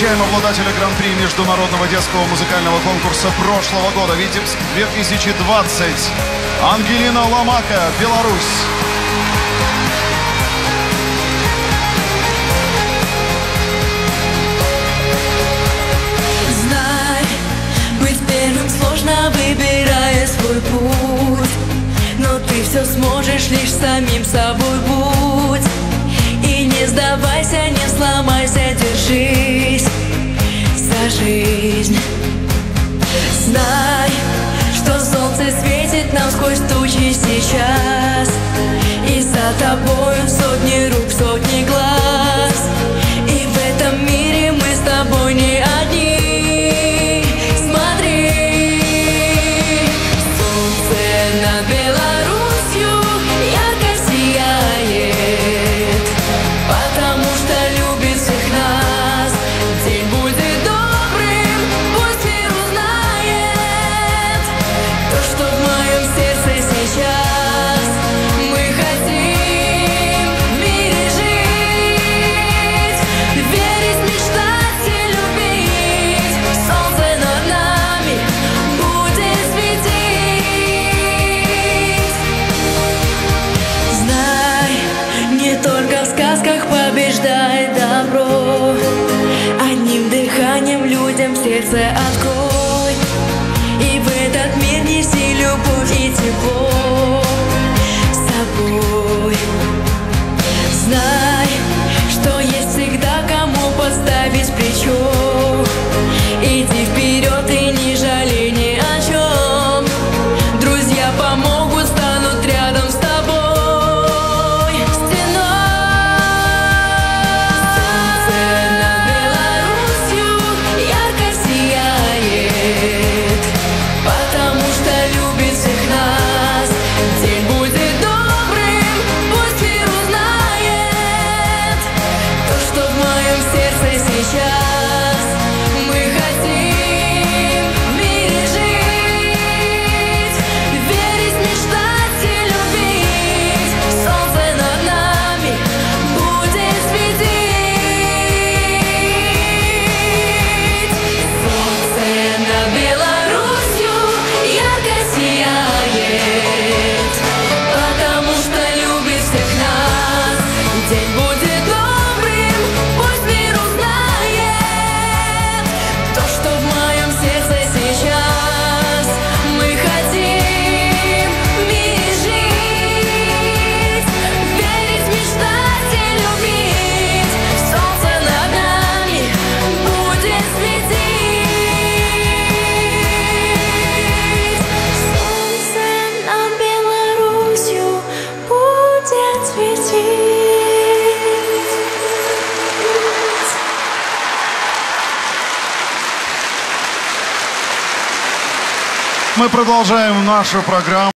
Встречаем обладателя гран-при международного детского музыкального конкурса прошлого года «Витебск 2020». Ангелина Ломака, Беларусь. Знай, быть первым сложно, выбирая свой путь, но ты все сможешь, лишь самим собой будь. И не сдавайся, не сломайся, держись за жизнь. Знай, что солнце светит нам сквозь тучи сейчас, и за тобою сотни рук, сотни глаз. И в этом мире мы с тобой не одни. Смотри, солнце над Беларусью ярко сияет, потому что любит всех нас. День будет добрым, пусть мир узнает то, что в моем сердце сейчас. Мы хотим в мире жить, верить, мечтать и любить. Солнце над нами будет светить. Знай, не только в сказках побеждает добро. Одним дыханием людям сердце открой, и в этот мир неси любовь и тепло с собой. Знай, что есть всегда кому подставить плечо. Иди вперед и не жалей ни о чем. Друзья помогут, станут рядом с тобой стеной. Солнце над Беларусью ярко сияет, потому что любит всех нас. День будет добрым, пусть мир узнает то, что в моем сердце сейчас. Мы хотим в мире жить, верить, мечтать и любить. Солнце над нами будет светить. Солнце над Беларусью ярко сияет, потому что любит всех нас. День будет добрым, пусть мир узнает то, что в моем сердце сейчас. Мы хотим в мире жить, верить, мечтать и любить. Солнце над нами будет светить. Солнце над Беларусью будет светить. Мы продолжаем нашу программу.